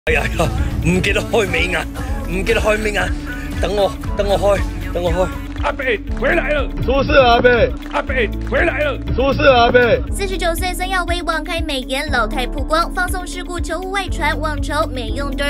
哎呀，唔記得開美顏，唔記得開美顏，等我開。 阿北回来了， 出事了，阿北！ 阿北回来了， 出事了，阿北 ！49岁孙耀威网开美颜，老态曝光，放送事故球物外传，网筹没用的。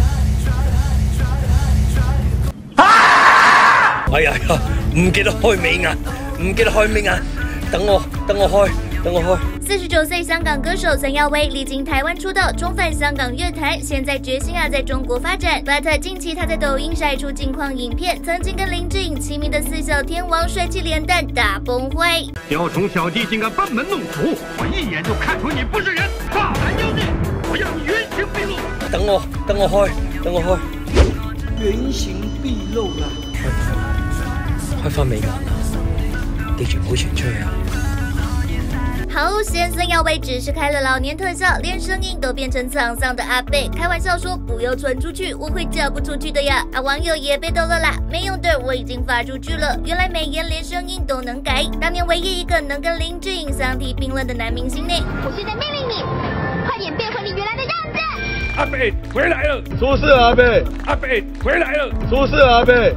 哎呀，唔記得開美顏，唔記得開美顏，等我開。 49岁香港歌手孙耀威历经台湾出道，重返香港乐坛，现在决心在中国发展。But 近期他在抖音晒出近况影片，曾经跟林志颖齐名的四小天王帅气脸蛋大崩坏。 雕虫小技竟敢班门弄斧，我一眼就看出你不是人，大胆妖孽！我要你原形毕露！ 等我開。 原形畢露啦！ 開翻美顏啦，記住唔好傳出去啊！ 好险，孙耀威只是开了老年特效，连声音都变成沧桑的阿贝，开玩笑说不要传出去，我会嫁不出去的呀！网友也被逗乐啦，没用的，我已经发出去了。原来美颜连声音都能改，当年唯一一个能跟林志颖相提并论的男明星呢。 我现在命令你，快点变回你原来的样子！ 阿北回来了， 出事了，阿北！ 阿北回来了， 出事了，阿北！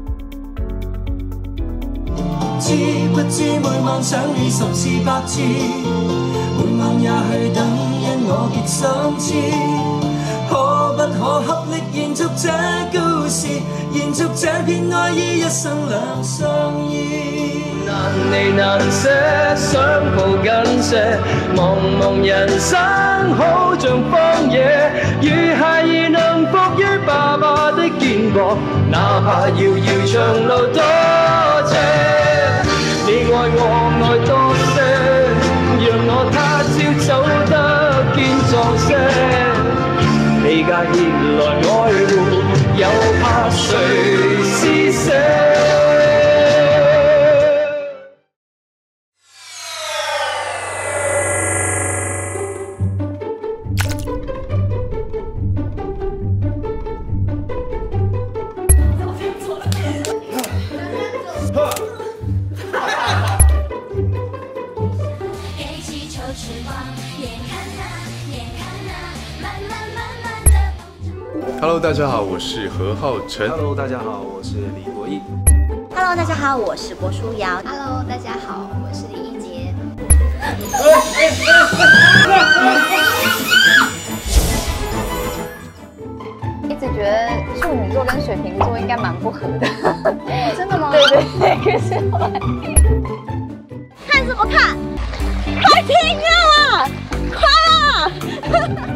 知不知每晚想你10次100次，每晚也去等，因我結心知。可不可合力延續這故事，延續這片愛意，一生兩相依。難離難捨，想抱緊些，茫茫人生好像荒野，如孩兒能伏於爸爸的肩膊，哪怕遙遙長路多斜。你愛我愛多些，讓我他朝走得堅壯些。你介意來愛護，又怕誰施捨 ？Hello， 大家好，我是何浩晨。 Hello， 大家好，我是李国毅。 Hello， 大家好，我是郭书瑶。Hello， 大家好，我是李一杰。一直觉得处女座跟水瓶座应该蛮不合的。真的吗？对，可是后来看什么看？快停啊！快啊！